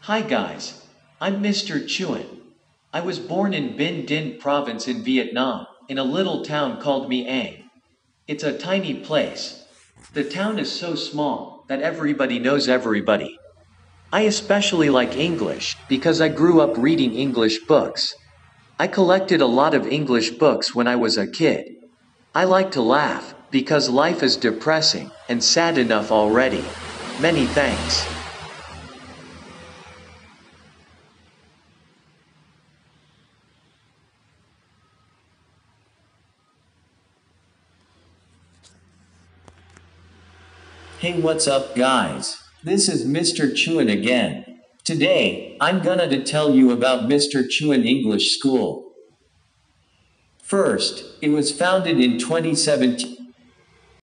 Hi guys, I'm Mr. Chuan. I was born in Binh Dinh province in Vietnam, in a little town called My Ang. It's a tiny place. The town is so small that everybody knows everybody. I especially like English because I grew up reading English books. I collected a lot of English books when I was a kid. I like to laugh because life is depressing and sad enough already. Many thanks. Hey, what's up, guys? This is Mr. Chuan again. Today, I'm gonna to tell you about Mr. Chuan English School. First, it was founded in 2017.